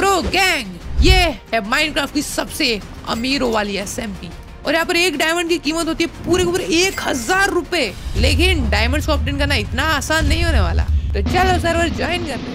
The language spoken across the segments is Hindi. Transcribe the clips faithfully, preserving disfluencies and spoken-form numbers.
ब्रो गैंग, ये है माइनक्राफ्ट की सबसे अमीरों वाली एसएमपी और यहाँ पर एक डायमंड की कीमत होती है पूरे के पूरे एक हजार रुपए। लेकिन डायमंड्स को ऑब्टेन करना इतना आसान नहीं होने वाला, तो चलो सर्वर ज्वाइन करते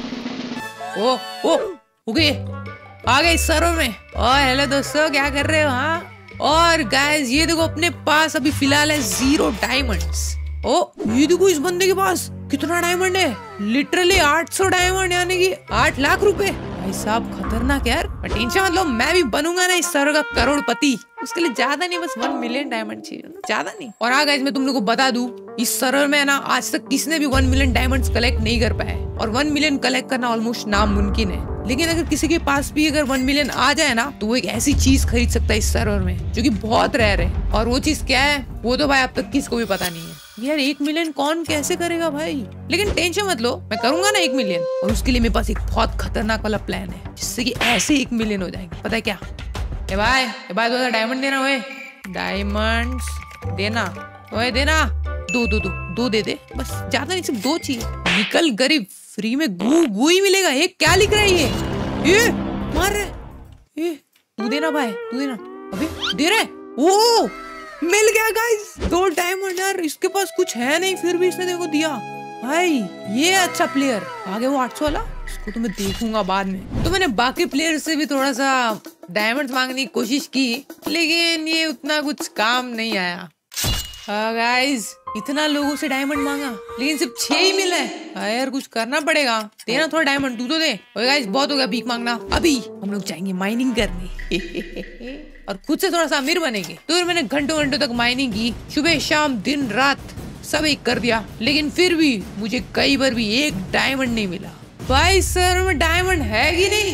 हैं। ओ ओ हो गए, आ गए सर्वर में। और हेलो दोस्तों, क्या कर रहे हो? हाँ, और गाइस ये देखो अपने पास अभी फिलहाल है जीरो डायमंड्स। ओ ये देखो इस बंदे के पास कितना डायमंड है, लिटरली आठ सौ डायमंड, यानी कि आठ लाख रुपए। भाई साहब खतरनाक यार। टेंशन मतलब मैं भी बनूंगा ना इस सर्वर का करोड़पति, उसके लिए ज्यादा नहीं, बस वन मिलियन डायमंड चाहिए, ज्यादा नहीं। और हाँ गाइस मैं तुम लोग को बता दूं, इस सर्वर में ना आज तक किसी ने भी वन मिलियन डायमंड्स कलेक्ट नहीं कर पाए और वन मिलियन कलेक्ट करना ऑलमोस्ट नामुमकिन है। लेकिन अगर किसी के पास भी अगर वन मिलियन आ जाए ना, तो वो एक ऐसी चीज खरीद सकता है इस सर्वर में जो कि बहुत रेयर है। और वो चीज क्या है वो तो भाई अब तक किसी को भी पता नहीं है। यार एक मिलियन कौन कैसे करेगा भाई, लेकिन टेंशन मत लो, मैं करूंगा ना एक मिलियन। और उसके लिए मेरे पास एक बहुत खतरनाक वाला प्लान है जिससे कि ऐसे एक मिलियन हो जाएंगे। पता है क्या? ए भाई ए भाई दो डायमंड देना, ओए डायमंड्स देना, ओए देना, दो दो दो दो दे दे, बस ज्यादा नहीं, सिर्फ दो चाहिए। निकल गरीब, फ्री में गू गू ही मिलेगा। ये क्या लिख रहा है ये? ये मार रहे, ये तू देना भाई, तू देना। अबे दे रहे, ओ मिल गया गाइस, दो डायमंड। यार इसके पास कुछ है नहीं, फिर भी इसने देखो दिया। भाई ये अच्छा प्लेयर। आगे वो आठ सौ वाला, इसको तो मैं देखूंगा बाद में। तो मैंने बाकी प्लेयर से भी थोड़ा सा डायमंड मांगने की कोशिश की, लेकिन ये उतना कुछ काम नहीं आया। हाँ गाइस इतना लोगों से डायमंड मांगा लेकिन सिर्फ छह ही मिला है। यार कुछ करना पड़ेगा, देना थोड़ा डायमंड, तू तो दे। ओए गाइस बहुत हो गया भीख मांगना, अभी हम लोग जाएंगे माइनिंग करने और खुद से थोड़ा सा अमीर बनेंगे। तो मैंने घंटों घंटों तक माइनिंग की, सुबह शाम दिन रात सब एक कर दिया, लेकिन फिर भी मुझे कई बार भी एक डायमंड नहीं मिला। भाई सर में डायमंड है कि नहीं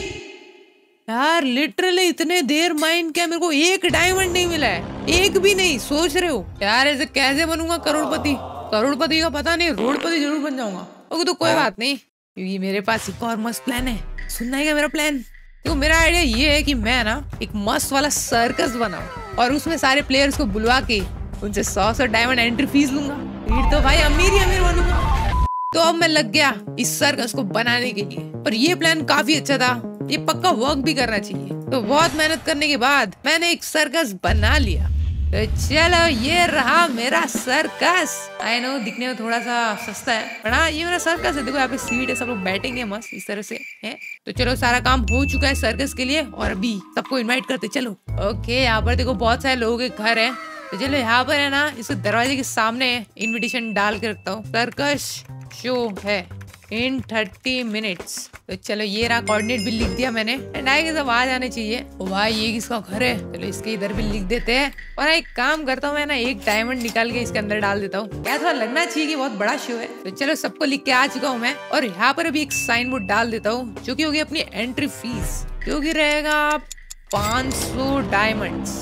यार? लिटरली इतने देर माइन किया, मेरे को एक डायमंड नहीं मिला है, एक भी नहीं। सोच रहे हो यार ऐसे कैसे बनूंगा करोड़पति? करोड़पति का पता नहीं, रोडपति जरूर बन जाऊंगा। ओके तो कोई बात नहीं, क्योंकि मेरे पास एक और मस्त प्लान है। सुनना है क्या मेरा प्लान? देखो मेरा आइडिया ये है कि मैं ना एक मस्त वाला सर्कस बनाऊं और उसमें सारे प्लेयर्स को बुलवा के उनसे सौ सौ डायमंड एंट्री फीस लूंगा। फिर तो भाई अमीर ही अमीर बनूंगा। तो अब मैं लग गया इस सर्कस को बनाने के लिए, और ये प्लान काफी अच्छा था, ये पक्का वर्क भी करना चाहिए। तो बहुत मेहनत करने के बाद मैंने एक सर्कस बना लिया। तो चलो ये रहा मेरा सर्कस। आई नो दिखने में थोड़ा सा सस्ता है, पर हाँ ये मेरा सर्कस है। देखो यहाँ पे सीट है, सब लोग बैठेंगे मस्त इस तरह से है। तो चलो सारा काम हो चुका है सर्कस के लिए, और अभी सबको इनवाइट करते चलो। ओके यहाँ पर देखो बहुत सारे लोगों के घर है, तो चलो यहाँ पर है ना इस दरवाजे के सामने इन्विटेशन डाल के रखता हूँ। सर्कस शो है इन थर्टी मिनट्स। तो चलो ये रहा, कोऑर्डिनेट भी लिख दिया मैंने, एंड आई गेस अब आ जाने चाहिए। ओ भाई ये किसका घर है? चलो इसके इधर भी लिख देते हैं। और एक काम करता हूँ मैं ना, एक डायमंड निकाल के इसके अंदर डाल देता हूँ, क्या थोड़ा लगना चाहिए कि बहुत बड़ा शो है। तो चलो सबको लिख के आ चुका हूँ मैं, और यहाँ पर अभी एक साइन बोर्ड डाल देता हूँ जो की होगी अपनी एंट्री फीस, जो की रहेगा पाँच सौ डायमंड्स।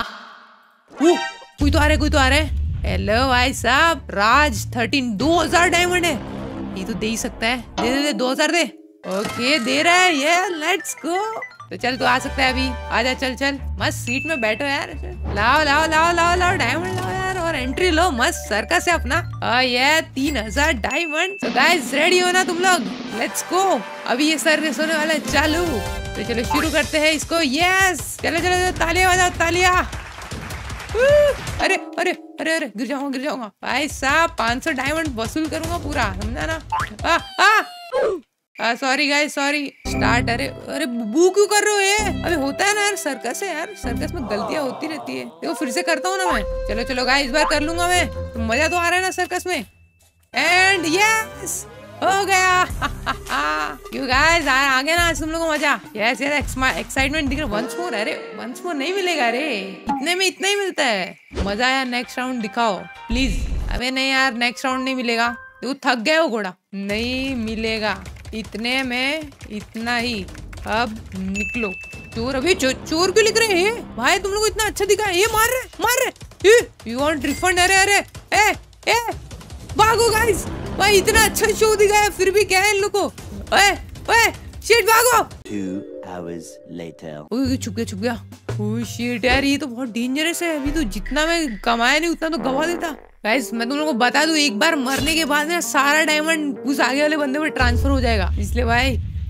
कोई तो आ रहा है, कोई तो आ रहा है। हेलो भाई साहब, राज थर्टीन, दो हजार डायमंड है, ये तो दे ही सकता है। दे दे दे दो हजार दे। ओके दे रहा है ये, लेट्स गो। तो चल तू आ सकता है अभी, आजा चल चल, मस्त सीट में बैठो यार। लाओ लाओ लाओ लाओ लाओ डायमंड लाओ यार, और एंट्री लो, मस्त सर्कस है अपना। और ये तीन हजार डायमंड। तो गाइस रेडी हो ना तुम लोग? लेट्स गो, अभी ये सर्कस होने वाला है चालू। तो चलो शुरू करते हैं इसको। यस चलो चलो तालियां बजाओ, तालियां। अरे अरे अरे अरे गिर जाऊंगा गिर जाऊंगा भाई साहब, पाँच सौ डायमंड वसूल करूंगा पूरा, समझा ना? आ आ सॉरी गाइस सॉरी। स्टार्ट। अरे अरे बू क्यों कर रहे हो ये? अबे होता है ना यार, सर्कस है यार, सर्कस में गलतियां होती रहती है। देखो फिर से करता हूँ ना मैं। चलो चलो गाइस इस बार कर लूंगा मैं, तो मजा तो आ रहा है ना सर्कस में। एंड यस हो गया। यू गाइस आ गया ना आज तुम लोगों को मजा? यस यस एक्साइटमेंट दिख रहा है। वंस मोर, अरे वंस मोर नहीं मिलेगा रे, इतने में इतना ही मिलता है। मजा आया, नेक्स्ट राउंड दिखाओ प्लीज। अबे नहीं यार नेक्स्ट राउंड नहीं मिलेगा, तू थक गया हो घोड़ा, नहीं मिलेगा, इतने में इतना ही। अब निकलो। चोर, अभी चो, चोर क्यों लिख रहे हैं भाई? तुम लोग को इतना अच्छा दिखा है, ये मार रहे मार रहे। You want refund? अरे अरे ए ए भागो गाइस, भाई इतना अच्छा शो दिखाया फिर भी क्या है इन लोग को? ओए ओए शिट भागो। Two hours later. ओए छुप गया छुप गया। ओह शिट यार ये तो बहुत डेंजरस है। अभी तो जितना मैं कमाया नहीं उतना तो गवा देता। गाइस मैं तुम लोगों को बता दूं, एक बार मरने के बाद ना सारा डायमंड उस आगे वाले बंदे पे ट्रांसफर हो जाएगा, इसलिए भाई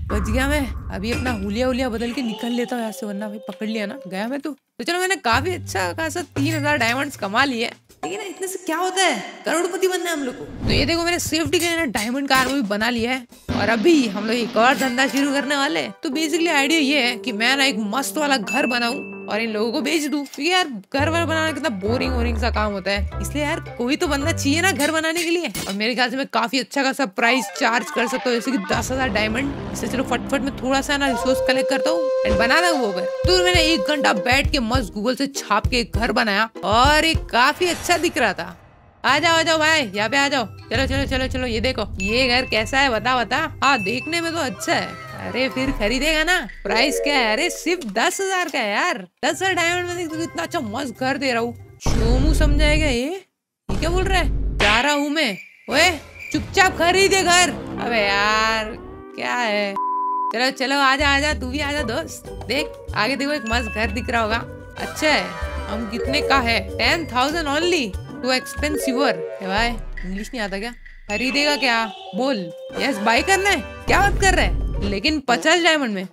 बच गया मैं। अभी अपना हुलिया हुलिया बदल के निकल लेता हूँ यहाँ से, वरना भाई पकड़ लिया ना गया मैं तो। तो चलो मैंने काफी अच्छा खासा तीन हजार डायमंड्स कमा लिए, लेकिन इतने से क्या होता है, करोड़पति बनना है हम लोग को। तो ये देखो मैंने सेफ्टी के डायमंड का आर्मर भी बना लिया है, और अभी हम लोग एक और धंधा शुरू करने वाले हैं। तो बेसिकली आइडिया ये है कि मैं ना एक मस्त वाला घर बनाऊं और इन लोगों को बेच दूं, क्योंकि यार घर वर बनाना कितना बोरिंग बोरिंग सा काम होता है, इसलिए यार कोई तो बंदा चाहिए ना घर बनाने के लिए। और मेरे ख्याल से मैं काफी अच्छा खासा प्राइस चार्ज कर सकता हूँ, जैसे कि दस हजार डायमंड। इससे चलो फटफट में थोड़ा सा ना रिसोर्स कलेक्ट करता हूँ एंड बना दूं वो घर। तो मैंने एक घंटा बैठ के मस्त गूगल से छाप के एक घर बनाया और एक काफी अच्छा दिख रहा था। आ जाओ आ जाओ भाई, यहाँ पे आ जाओ। चलो चलो चलो चलो, ये देखो ये घर कैसा है बता बता। हाँ देखने में तो अच्छा है, अरे फिर खरीदेगा ना। प्राइस क्या है? अरे सिर्फ दस हजार का है यार। दस हजार डायमंड में तो इतना अच्छा मस्त घर दे रहा हूँ। शोमू समझाएगा ये ये क्या बोल रहा है? जा रहा हूँ मैं। ओए चुपचाप खरीदे घर। अबे यार क्या है। चलो चलो आजा आजा, तू भी आजा दोस्त। देख आगे देखो एक मस्त घर दिख रहा होगा, अच्छा है। हम कितने का है? Ten thousand only, too expensiver है भाई। इंग्लिश नहीं आता क्या? खरीदेगा क्या? बोल यस बाय करना है। क्या बात कर रहा है? लेकिन पचास डायमंड में।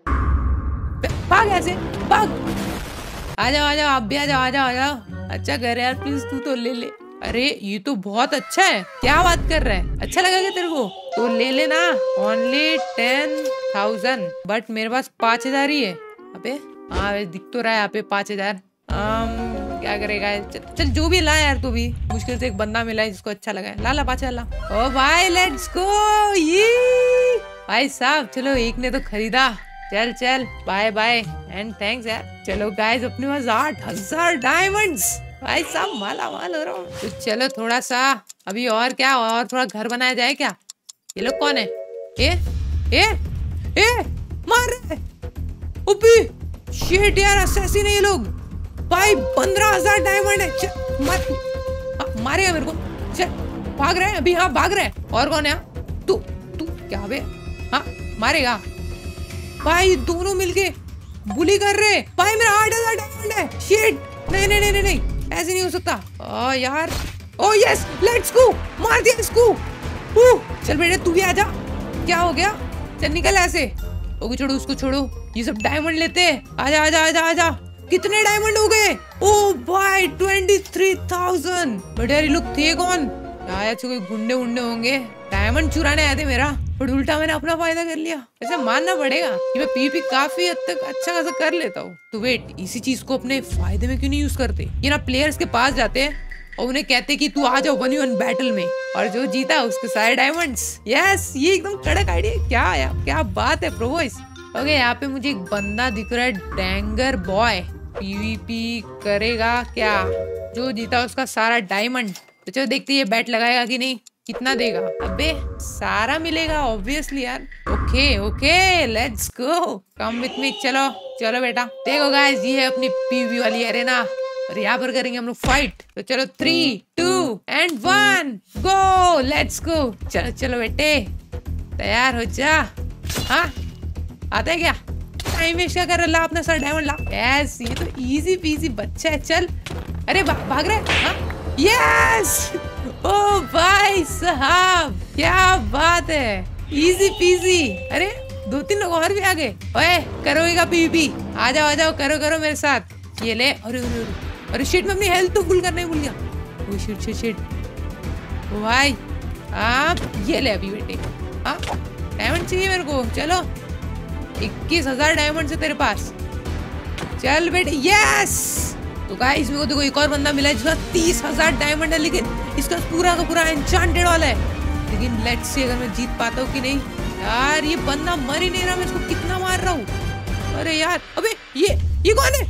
भाग ऐसे भाग। आ जाओ आ जाओ, आप भी आ जाओ आ जाओ आ जाओ। अच्छा कर यार, प्लीज तू तो ले ले। अरे ये तो बहुत अच्छा है। क्या बात कर रहा है? अच्छा लगा क्या तेरे को? तो ले लेना। ओनली टेन थाउजेंड, बट मेरे पास पाँच हजार ही है। अबे हाँ दिख तो रहा है यहाँ पे पाँच हजार। क्या करेगा? चल, चल जो भी ला यार, तू भी मुश्किल से एक बंदा मिला है जिसको अच्छा लगा है। ला ला पाँच ला। ओ भाई लेट्स गो। ये भाई साहब चलो, एक ने तो खरीदा। चल चल बाय बाय एंड थैंक्स यार। चलो गाइस अपने पास आठ हजार डायमंड्स। भाई साहब माला माल हो रहा हूँ। तो चलो थोड़ा सा अभी और क्या, और थोड़ा घर बनाया जाए क्या? ये लोग कौन है? ए ए ए मार रहे। उबी शिट यार, असैसिन है ये लोग। भाई पंद्रह हजार डायमंड है। चल मार, हाँ, मारेगा मेरे को। चल भाग रहे हैं अभी। हाँ भाग रहे हैं। और कौन है? तू तू क्या बे? हाँ मारेगा। भाई दोनों मिलके बुली कर रहे। भाई मेरा आठ हजार डायमंड है। शिट नहीं नहीं नहीं नहीं, ऐसे नहीं हो सकता। ओ यार, ओ यस लेट्स गो। मार दिया इसको। चल बेटे तू भी आजा। क्या हो गया? चल निकल ऐसे। ओके छोड़ो उसको, छोड़ो। ये सब डायमंड लेते हैं। आजा आजा आजा आजा। कितने डायमंड हो गए? ओ भाई ट्वेंटी थ्री थाउजेंड। बट यार ये लोग थे कौन? शायद से कोई गुंडे उंडे होंगे, डायमंड चुराने आए थे मेरा, बट उल्टा मैंने अपना फायदा कर लिया। ऐसे मानना पड़ेगा कि मैं पीवीपी काफी हद तक अच्छा खासा कर लेता हूँ। तो वेट, इसी चीज को अपने फायदे में क्यों नहीं यूज करते? ये ना प्लेयर्स के पास जाते हैं और उन्हें कहते कि तू आ जाओ वन वन बैटल में, और जो जीता उसके सारे डायमंड्स। यस ये एकदम कड़क आइडिया। क्या यार क्या बात है प्रोवॉइस। ओके यहाँ पे मुझे एक बंदा दिख रहा है, डैंगर बॉय। पीवीपी करेगा क्या? जो जीता उसका सारा डायमंड। तो चलो देखते ये बैट लगाएगा कि नहीं, कितना देगा। अबे सारा मिलेगा ऑब्वियसली यार। Okay okay let's go, come with me. चलो चलो बेटा। देखो गाइस ये है अपनी पीवी वाली अरेना, और यहाँ पर करेंगे हम लोग फाइट। तो चलो three two and one go, let's go. चलो चलो बेटे तैयार हो जा। हाँ आता है क्या? टाइम वेस्ट क्या कर रहा? ला अपना सर डायमंड ला। यस ये तो इजी पीजी बच्चा है। चल अरे भा, भाग रहा है। हाँ यस ओ भाई साहब क्या बात है, इजी पीजी। अरे दो तीन लोग और भी आ गए। ओए करोगे पीवीपी? आ जाओ आ जाओ, करो करो मेरे साथ। ये ले। अरे अरे अरे शिट, मैं अपनी हेल्थ तो फुल करने भूल गया। ओ शिट शिट शिट। ओ भाई आप ये ले अभी बेटे। हाँ डायमंड चाहिए मेरे को। चलो इक्कीस हजार डायमंड से तेरे पास। चल बेटे यस। तो गाइस मेरे को देखो एक और बंदा मिला है जिसका तीस हजार डायमंड है, लेकिन इसका पूरा का पूरा एन्चांटेड वाला है। लेकिन लेट्स सी अगर मैं जीत पाता हूँ कि नहीं। यार ये बंदा मर ही नहीं रहा, मैं इसको कितना मार रहा हूँ। अरे यार अबे ये ये कौन है?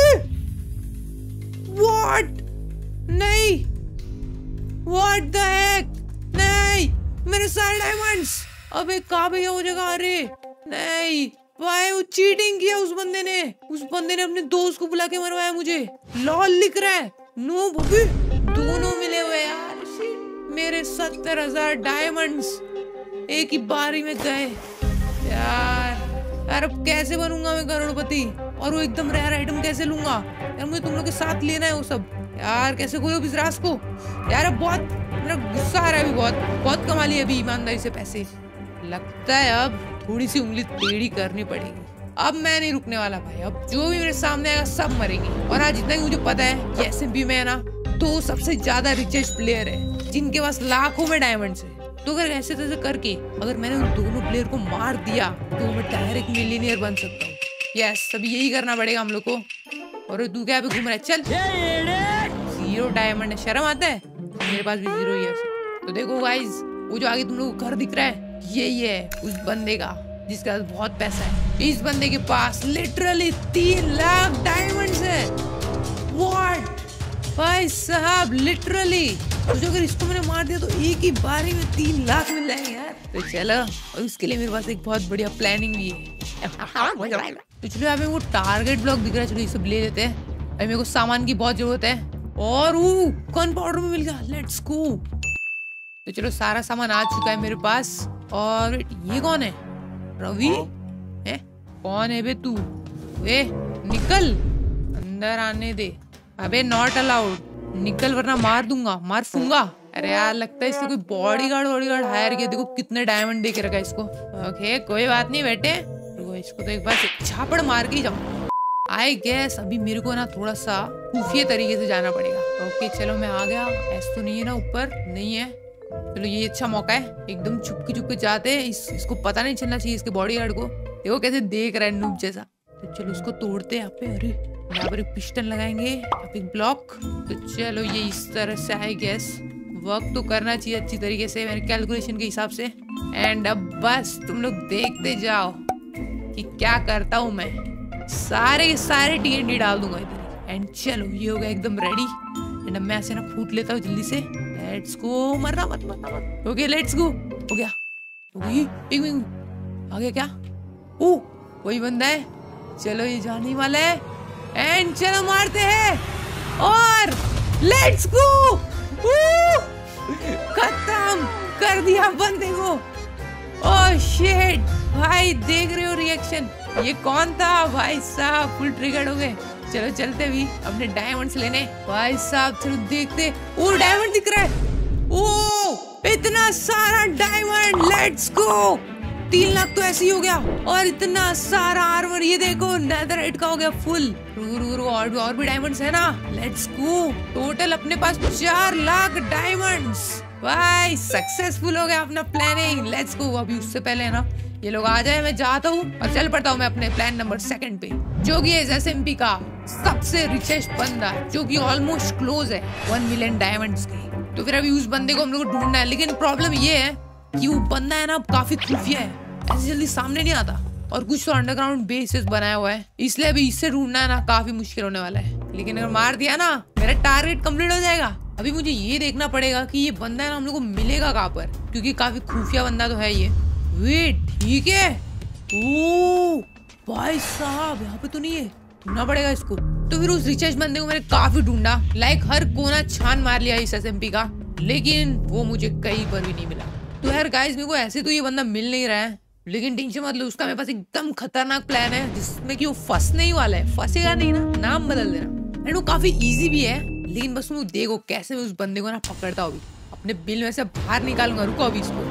व्हाट? नहीं व्हाट द हेक? नहीं मेरे सारे डायमंड्स। अबे कहाँ पे गया वो जगह? अरे नहीं भाई वो चीटिंग किया उस बंदे ने। उस बंदे ने अपने दोस्त को बुला के मरवाया मुझे। लॉल लिख रहा है। नो बबी दोनों मिले हुए यार। मेरे सत्तर हजार डायमंड्स एक ही बारी में गए यार। यार अब कैसे बनूंगा मैं करोड़पति, और वो एकदम रेयर आइटम कैसे लूंगा यार? मुझे तुम लोग के साथ लेना है वो सब यार। कैसे कोई इस रास को यार? अब बहुत मेरा गुस्सा आ रहा है अभी। बहुत बहुत कमा लिया अभी ईमानदारी से पैसे। लगता है अब थोड़ी सी उंगली टेढ़ी करनी पड़ेगी। अब मैं नहीं रुकने वाला भाई, अब जो भी मेरे सामने आएगा सब मरेंगे। और आज जितना मुझे पता है कि एसएमपी में है ना तो सबसे ज्यादा रिचेस्ट प्लेयर है जिनके पास लाखों में डायमंड्स है। तो अगर ऐसे तैसे करके अगर मैंने उन दोनों प्लेयर को मार दिया तो मैं डायरेक्ट मिलियनियर बन सकता हूँ। यस, अभी यही करना पड़ेगा हम लोग को। और तू क्या पे घूम रहा है? चल, जीरो डायमंड है, शर्म आता है? मेरे पास भी जीरो ही है। तो देखो गाइस, वो जो आगे तुम लोगों को घर दिख रहा है यही है उस बंदे का जिसके पास बहुत पैसा है। इस बंदे के पास लिटरली तीन लाख डायमंड्स है। व्हाट भाई साहब, लिटरली तो अगर इसको मैंने मार दिया तो एक ही बारी में तीन लाख मिल जाएंगे यार। तो चलो, और उसके लिए मेरे पास एक बहुत बढ़िया प्लानिंग भी है। तो चलो, यहाँ पे वो टारगेट ब्लॉक दिख रहा है, चलो ये सब ले लेते हैं। अभी मेरे को सामान की बहुत जरूरत है। और वो गन पाउडर में मिल गया, लेट्स गो। तो चलो, सारा सामान आ चुका है मेरे पास। और ये कौन है? रवि है? कौन है बे तू? वे निकल, अंदर आने दे। अबे नॉट अलाउड, निकल वरना मार दूंगा, मार फूंगा। अरे यार, लगता है इससे कोई बॉडीगार्ड बॉडीगार्ड हायर किया। देखो कितने डायमंड दे के रखा है इसको। ओके, कोई बात नहीं बेटे, इसको तो एक बार झापड़ मार के ही जाऊँ। आई गेस अभी मेरे को ना थोड़ा सा खुफिया तरीके से जाना पड़ेगा। ओके चलो, मैं आ गया। ऐसा तो नहीं है ना, ऊपर नहीं है। चलो, ये अच्छा मौका है, एकदम चुपके चुपके जाते हैं। इस, इसको पता नहीं चलना चाहिए इसके बॉडीगार्ड को। देखो कैसे देख रहा है नूब जैसा। तो चलो, उसको तोड़ते हैं यहाँ पे। अरे यहाँ पर एक पिस्टन लगाएंगे, यहाँ पे एक ब्लॉक। तो चलो, ये इस तरह से आई गेस वर्क तो करना चाहिए अच्छी तरीके से मेरे कैलकुलेशन के हिसाब से। एंड अब बस तुम लोग देखते जाओ कि क्या करता हूँ मैं। सारे के सारे टीएनडी डाल दूंगा इधर। एंड चलो, ये हो गया एकदम रेडी। एंड अब मैं ऐसे ना फूट लेता हूँ जल्दी से। लेट्स गो, मरना मत मरना मत। Okay let's go. हो गया, हो गई। एक मिनट, आ गया क्या? ओ, वही बंदा है। चलो, ये जाने वाला है। एंड चलो मारते हैं और लेट्स गो। खत्म कर दिया बंदे को। ओह शिट भाई, देख रहे हो रिएक्शन? ये कौन था भाई साहब? फुल ट्रिगर्ड हो गए। चलो चलते भी अपने डायमंड्स लेने भाई साहब। चलो देखते। ओ, डायमंड दिख रहा है। ओ, इतना सारा डायमंड, लेट्स गो। तीन लाख तो ऐसे ही हो गया। और इतना सारा आर्मर, ये देखो नेदरराइट का हो गया फुल। रुको रुको रुको, और भी और भी डायमंड्स है ना। Let's go. टोटल अपने पास चार लाख डायमंड्स। भाई सक्सेसफुल हो गया अपना प्लानिंग। Let's go. अभी उससे पहले है ना, ये लोग आ जाए, मैं जाता हूँ और चल पड़ता हूँ मैं अपने प्लान नंबर सेकंड पे, जो कि है एसएमपी का सबसे रिचेस्ट बंदा, जो कि ऑलमोस्ट क्लोज है वन मिलियन डायमंड्स की। तो फिर अभी उस बंदे को हम लोग को ढूंढना है। लेकिन प्रॉब्लम ये है कि वो बंदा है ना काफी खुफिया है, ऐसे जल्दी सामने नहीं आता। और कुछ तो अंडरग्राउंड बेसेस बनाया हुआ है, इसलिए अभी इससे ढूंढना है ना काफी मुश्किल होने वाला है। लेकिन अगर मार दिया ना, मेरा टारगेट कंप्लीट हो जाएगा। अभी मुझे ये देखना पड़ेगा कि ये बंदा है ना हम लोग को मिलेगा कहाँ पर, क्योंकि काफी खुफिया बंदा तो है ये। वेट, ठीक है। ओ भाई साहब, यहाँ पे तो नहीं है, ढूंढना पड़ेगा इसको। तो फिर उस रिचेस्ट बंदे को मैंने काफी ढूंढा, लाइक हर कोना छान मार लिया इस एसएमपी का, लेकिन वो मुझे कहीं पर भी नहीं मिला। तो यार गाइस, मेरे को ऐसे तो ये बंदा मिल नहीं रहा है, लेकिन टेंशन मत लो, उसका मेरे पास एकदम खतरनाक प्लान है जिसमें कि वो फंसने ही वाला है। फंसेगा नहीं ना, नाम बदल देना। एंड वो काफी इजी भी है, लेकिन बस तुम देखो कैसे मैं उस बंदे को ना पकड़ता हूँ। अपने बिल में से बाहर निकालूंगा। रुको अभी इसको।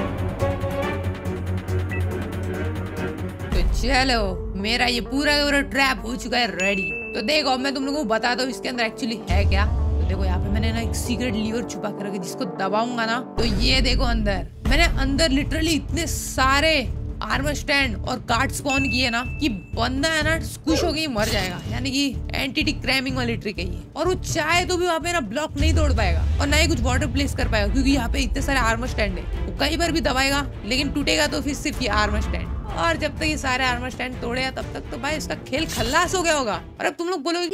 तो चलो, मेरा ये पूरा पूरा ट्रैप हो चुका है रेडी। तो देखो अब मैं तुम लोगों को बताता हूँ इसके अंदर एक्चुअली है क्या। तो देखो यहाँ पे मैंने ना एक सीक्रेट लीवर छुपा कर रखा है, जिसको दबाऊंगा ना तो ये देखो अंदर मैंने अंदर लिटरली इतने सारे आर्मर स्टैंड और कार्ड स्पॉन किए ना कि बंदा है ना स्क्विश होके मर जाएगा। यानी कि एंटिटी क्रैमिंग वाली ट्रिक है ये। और वो चाहे तो भी वहाँ पे ना ब्लॉक नहीं तोड़ पाएगा और ना ही कुछ वाटर प्लेस कर पाएगा, क्योंकि यहाँ पे इतने सारे आर्मर स्टैंड है। वो कई बार भी दबाएगा लेकिन टूटेगा तो फिर सिर्फ ये आर्मर स्टैंड। और जब तक ये सारे आर्मर स्टैंड तोड़े तब तक तो भाई इसका खेल खल्लास हो गया होगा। और अब तुम लोग बोलोगे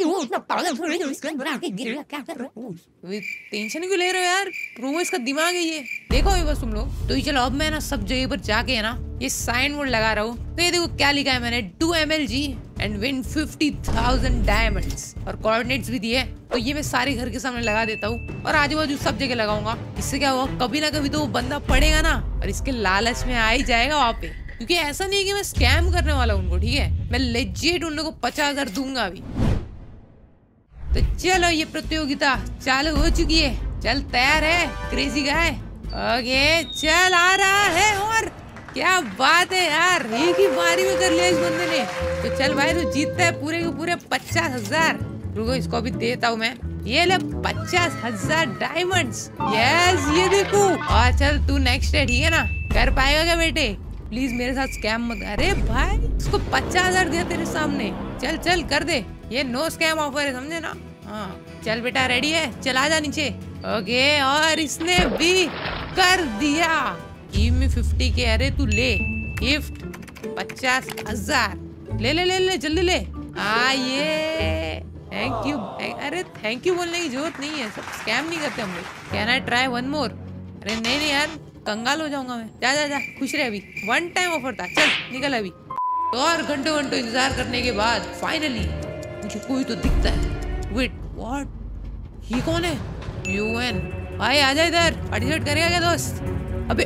टेंशन क्यों ले रहे हो यार, प्रो इसका दिमाग है ये, देखो ये बस तुम लोग। तो ये चलो अब मैं ना सब जगह पर जाके है ना ये साइन बोर्ड लगा रहा हूँ। तो ये देखो क्या लिखा है मैंने, to M L G and win fifty thousand diamonds, और कोऑर्डिनेट्स भी दिए। तो ये मैं सारे घर के सामने लगा देता हूँ और आजू बाजू सब जगह लगाऊंगा। इससे क्या होगा, कभी ना कभी तो वो बंदा पड़ेगा ना और इसके लालच में आ ही जाएगा वहाँ पे। क्योंकि ऐसा नहीं है कि मैं स्कैम करने वाला हूँ उनको, ठीक है, मैं लेजिट उन लोगों को पचास हजार दूंगा अभी। तो चलो ये प्रतियोगिता चालू हो चुकी है। चल तैयार है क्रेजी गाय? ओके चल आ रहा है और क्या बात है यार, एक ही बारी में कर लिया इस बंदे ने। तो चल भाई तू जीतता है पूरे के पूरे पचास हजार। रुको इसको भी देता हूँ मैं। ये ले पचास हजार डायमंड्स। यस ये देखो। और चल तू नेक्स्ट है ठीक है ना, कर पाएगा क्या बेटे? प्लीज मेरे साथ स्कैम मत। अरे भाई इसको पचास हजार दिया तेरे सामने। चल चल कर दे, ये नो स्कैम ऑफर है समझे ना। हाँ चल बेटा रेडी है, चल आ जा नीचे। ओके और इसने भी कर दिया। गिव मी फिफ्टी के। अरे तू ले गिफ्ट पचास हजार। ले ले ले ले जल्दी ले। आ ये थैंक यू। अरे थैंक यू बोलने की जरूरत नहीं है, सब स्कैम नहीं करते हम लोग। Can I try one more? अरे नहीं नहीं यार कंगाल हो जाऊंगा मैं। जा जा जा खुश रहे, अभी वन टाइम ऑफर था। चल निकल अभी। तो और घंटों घंटों इंतजार करने के बाद फाइनली मुझे कोई तो दिखता है। वेट व्हाट, ये कौन है? यूएन भाई आजा इधर, पार्टिसिपेट करेगा क्या दोस्त? अबे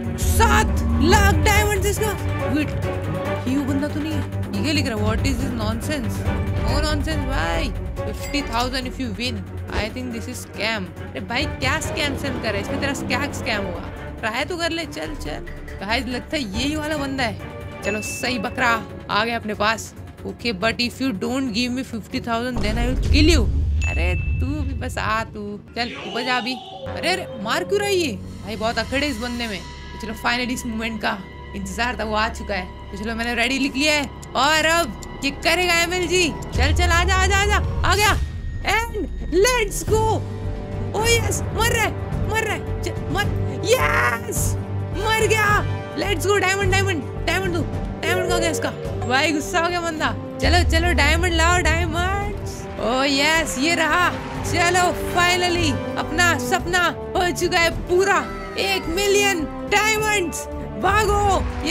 सात लाख डायमंड्स इसका। वेट ये वो बंदा तो नहीं है? ये क्या लिख रहा है? What is this nonsense? No nonsense भाई। Fifty thousand if you win. I think this is scam. अरे भाई क्या स्कैम सेंड कर रहा है? इसमें तेरा क्या स्कैम होगा? ट्राई तो कर ले। चल चल भाई लगता है यही वाला बंदा है। चलो सही बकरा आ गया अपने पास। Okay but if you don't give me fifty thousand then I will kill you. अरे तू भी बस आ, तू चल ऊपर जा अभी। अरे अरे मार क्यों रही है भाई? बहुत अकड़े इस बंदे में। तो चलो फाइनली इस मोमेंट का इंतजार था, वो आ चुका है। तो चलो मैंने रेडी लिख लिया है और अब ये करेगा एमएल जी। चल चल आजा आजा आजा आ गया एंड लेट्स गो। ओ यस मर रहा है मर रहा है। चल मर। यस मर गया। Let's go. Diamond diamond diamond दो। डायमंड कहाँ गया इसका? भाई गुस्सा हो गया बंदा। चलो चलो डायमंड लाओ डायमंड्स। ओ यस ये रहा। चलो फाइनली अपना सपना हो चुका है पूरा। एक मिलियन डायमंड्स। भागो।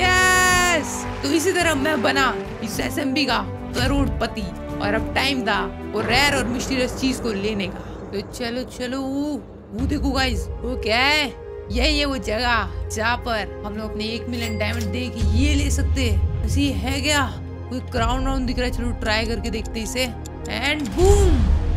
यस तो इसी तरह मैं बना इस एसएमबी का करोड़पति और अब टाइम था वो रेयर और मिस्टीरियस चीज को लेने का। तो चलो चलो वो देखो गाइस, वो क्या है? यही है वो जगह जहाँ पर हम लोग अपने एक मिलियन डायमंड दे के ये ले सकते हैं। ऐसी है क्या? कोई क्राउन राउंड दिख रहा है, चलो ट्राई करके देखते इसे। एंड बूम,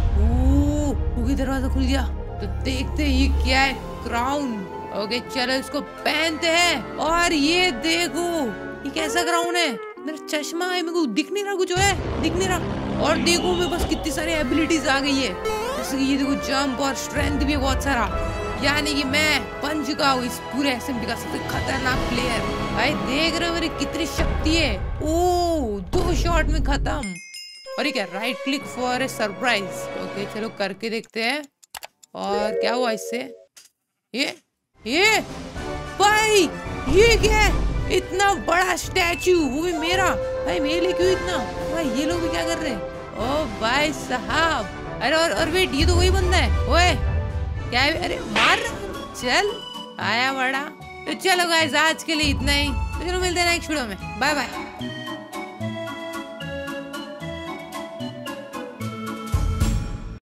ओह दरवाजा खुल गया। तो देखते ये क्या है, क्राउन। ओके चलो इसको पहनते हैं। और ये देखो ये कैसा क्राउन है? मेरा चश्मा है, मेरे को दिख नहीं रहा कुछ है, दिख नहीं रहा। और देखो मेरे पास कितनी सारी एबिलिटीज आ गई है, जैसे कि ये देखो जंप और स्ट्रेंथ भी है बहुत सारा। यानी कि मैं बन चुका हूँ इस पूरे एसएमबी का सबसे खतरनाक प्लेयर। भाई देख रहे हो मेरी कितनी शक्ति है। ओ दो शॉट में खत्म। और ये क्या? Right click for a surprise. Okay चलो करके देखते हैं। और क्या हुआ इससे? ये ये भाई ये क्या है? इतना बड़ा स्टैचू, वो भी मेरा। भाई मेरे लिए क्यों इतना? भाई ये लोग भी क्या कर रहे हैं? ओ भाई साहब। अरे और और वेट, ये तो वही बंदा है। ओए क्या है? अरे मार। चल आया बड़ा। तो चलो गाइस आज के लिए इतना ही। तो चलो मिलते हैं नेक्स्ट वीडियो में। Bye bye.